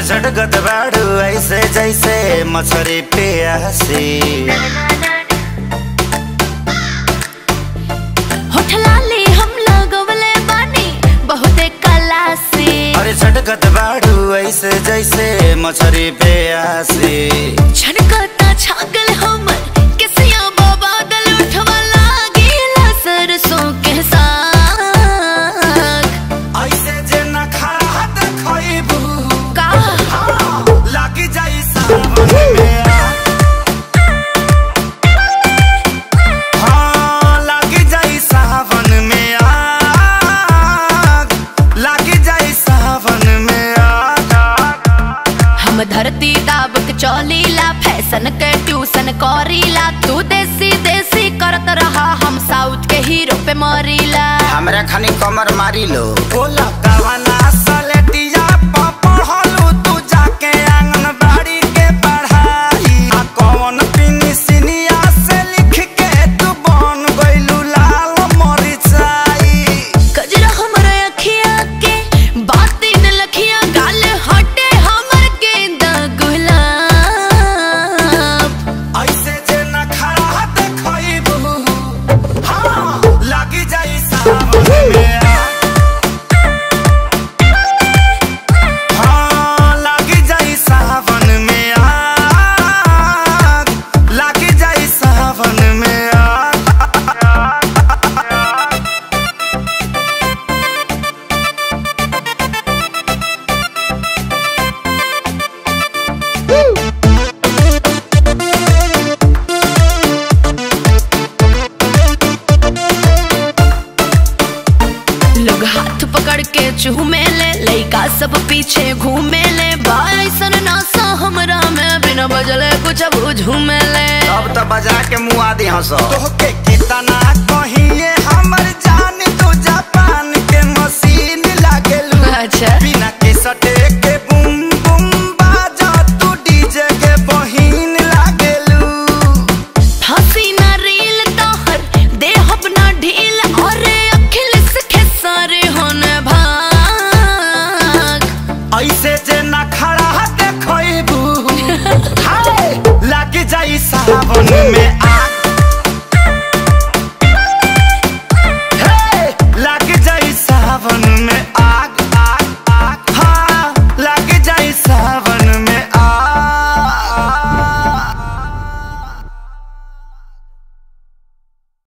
झटकत बाड़ू ऐसे जैसे मछरी प्यासी। होठ लाली हम लगवले बानी बहुते कलासी। अरे झटकत बाड़ू ऐसे जैसे मछरी प्यासी। झटकता छागल हमर केसिया बादल उठवा लागेला सरसों के साग। ऐसे जे न खड़ा देखइबू का लागी जाई सावन में हाँ लागी जाई सावन में आग। लागी जाई सावन में आग। हम धरती दाब के चौलीला फैशन के ट्यूशन करीला। तू देसी देसी करत रहा हम साउथ के हीरो पे मरीला। हमरा खानी कमर मारी लो बोला कवना सलेटिया पढ़लू तू जाके आंगनबाड़ी के पढ़ाई। कौन पिनी सिनिया से लिख के तू बन गइलू लाल मरिचाई। गजरा हमर अखिया के बाती न लखिया गाल हटे हमर गेंदा गुलाब। ऐसे जे न खड़ा देखइबू हाँ लागी जाई सावन में हाँ लागी जाई सावन में आग। लागी जाई सावन में आग। लोग हाथ पकड़ के चूमे ले लइका सब पीछे घूमे ले। बाइसन नासा हमरा में बिना बजले कुछ अब झूमे ले। अब तो बजा के मुआ दी हंसो तोहके कितना कहिए हमर जान तू जापान के मशीन लागेलू। अच्छा बिना के सटे के बूम बूम बाजा तू डीजे के बहिन लागेलू। फांसी ना रील तोहर देह अपना ढील और अखिल सखे सारे होने भाग। ऐसे जे न खड़ा देखइबू हाय लागी जाई सावन में